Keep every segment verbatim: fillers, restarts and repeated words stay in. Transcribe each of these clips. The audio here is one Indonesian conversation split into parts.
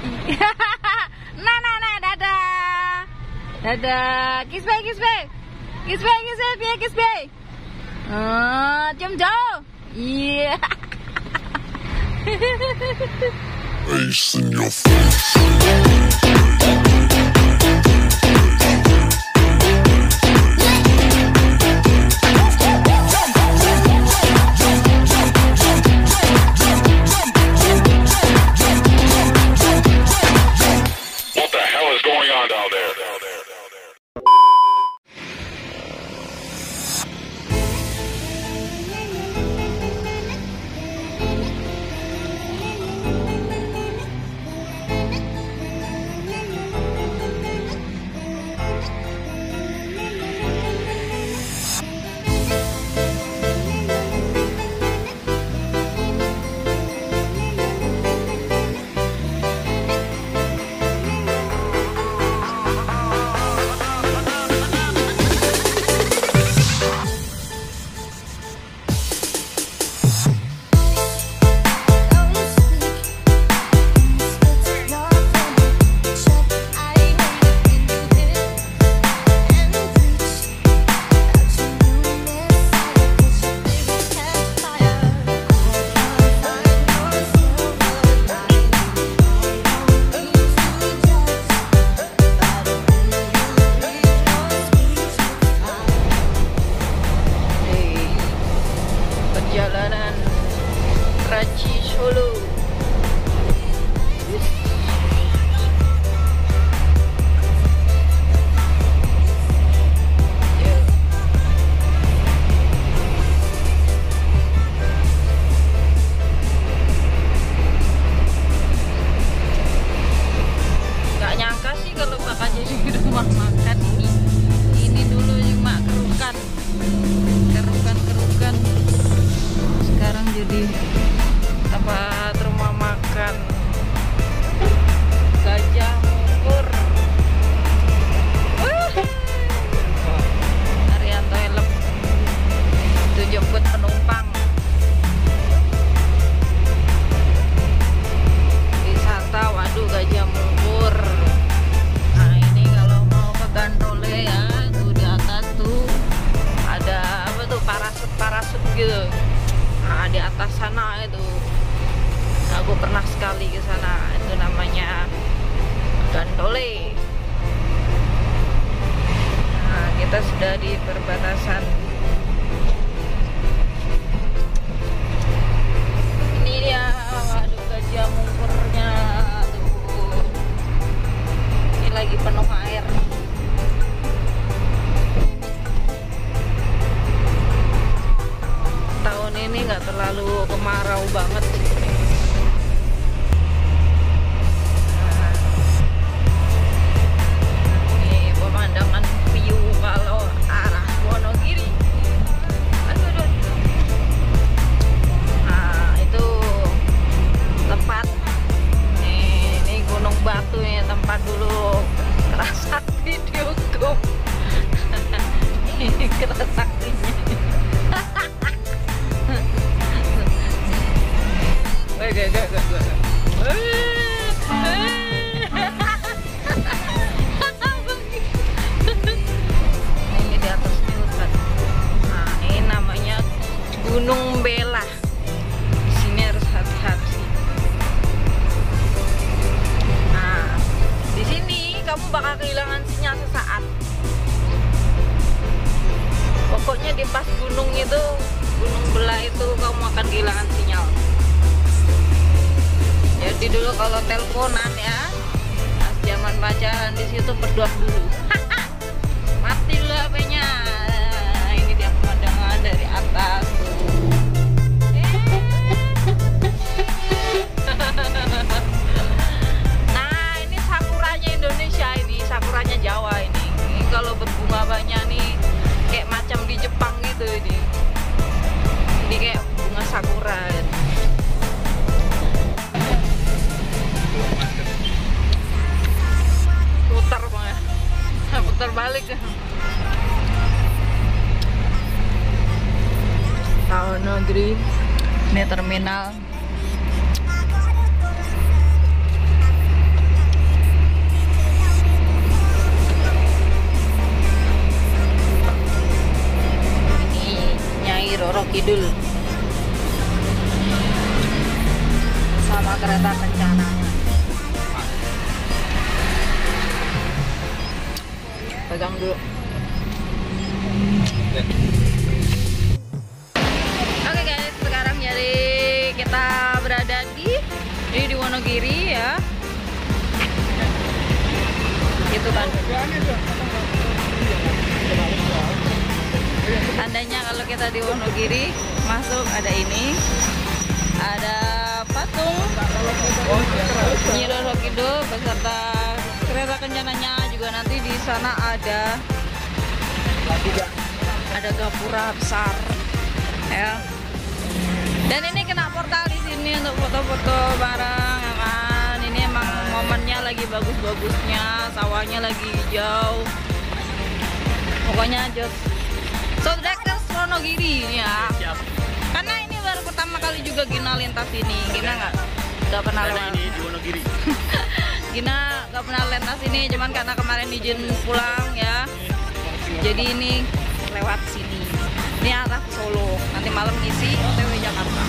Nah, nah, nah, dadah. Dadah. Kiss bay, kiss bay. Kiss bay, kiss bay, kiss bay. Ah, cium jauh. Iya. Face in your face. Perjalanan Karachi Solo. Gak nyangka sih kalau bakal jadi rumah makan ini. Ini dulu cuma kerukan, kerukan-kerukan. Sekarang jadi tempat rumah makan Gajah Mungkur. Arianto Helm itu jemput penumpang. Wisata Waduk Gajah Mungkur. Nah ini kalau mau ke Gandole ya, tuh di atas tuh ada apa tuh parasut-parasut gitu. Nah, di atas sana itu aku pernah sekali ke sana, itu namanya Gandole. Nah, kita sudah di perbatasan. Ini dia Waduk Gajah Mungkurnya tuh. Ini lagi penuh air. Tahun ini nggak terlalu kemarau banget. Nah, ini pemandangan view kalau arah Wonogiri. Aduh, aduh. Nah itu tempat. Nih, ini Gunung Batu nih, tempat dulu Kerasakti dihukum. Ini Kerasaktinya. Gak, gak, gak, gak. Ini di atas hutan. Nah, ini namanya Gunung Bela. Di sini harus hati-hati. Nah, di sini kamu bakal kehilangan sinyal sesaat. Pokoknya di pas gunung itu, Gunung Bela itu kamu akan kehilangan sinyal. Jadi dulu kalau teleponan ya, pas zaman pacaran di situ berdoa dulu. Mati dulu H P-nya. Nah, ini dia pemandangan dari atas tuh. Nah, ini sakuranya Indonesia, ini sakuranya Jawa ini. Ini kalau berbunga banyak nih, kayak macam di Jepang gitu ini. Ini kayak bunga sakura. Putar bang ya, putar balik ya. Tahun negeri, ini terminal. Kidul sama kereta kencananya. Pegang dulu. Oke guys, sekarang jadi kita berada di ini di Wonogiri ya. Gitu kan. Tandanya kalau kita di Wonogiri masuk ada ini, ada patung Nyi Roro Kidul beserta kereta kencananya, juga nanti di sana ada ada gapura besar ya. Dan ini kena portal di sini untuk foto-foto bareng ya kan. Ini emang momennya lagi bagus-bagusnya, sawahnya lagi hijau. Pokoknya jos Soundtrackers Wonogiri ya. Karena ini baru pertama kali juga Gina lintas ini. Gina nggak nggak pernah lewat. Ini di Wonogiri. Gina nggak pernah lintas ini, cuman karena kemarin izin pulang ya. Jadi ini lewat sini. Ini arah ke Solo. Nanti malam ngisi O T W Jakarta.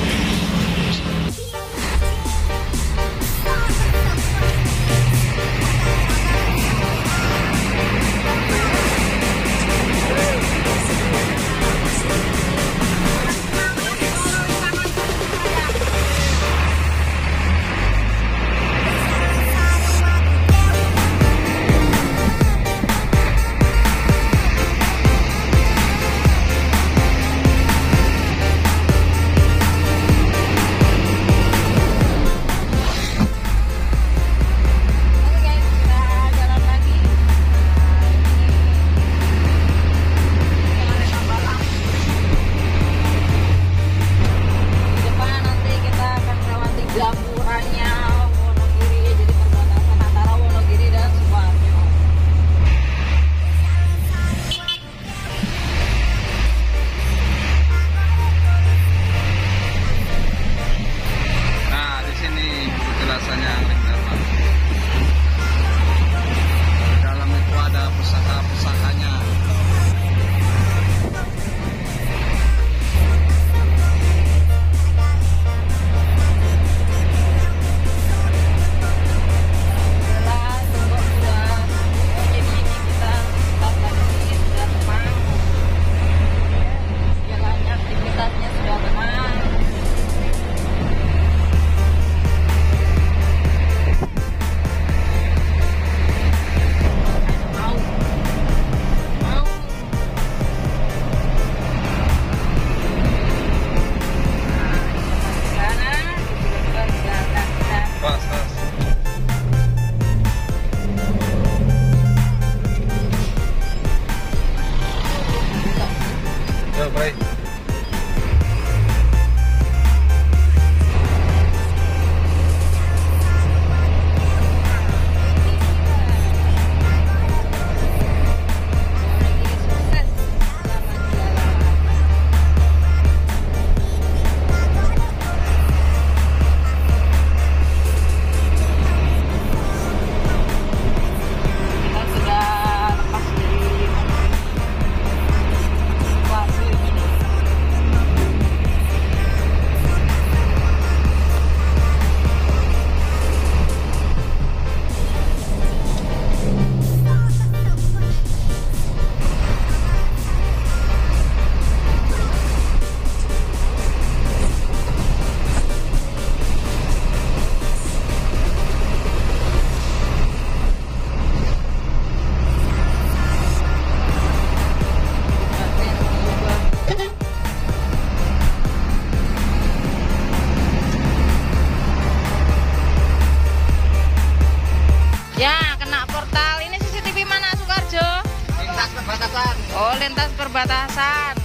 Oh, lintas perbatasan.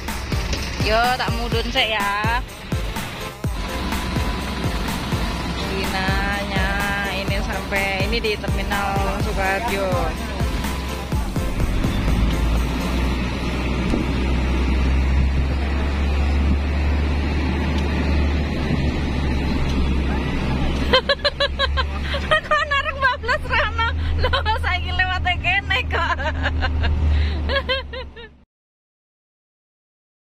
Yo, tak mudun sih ya. Ginanya ini sampai ini di Terminal Sukoharjo.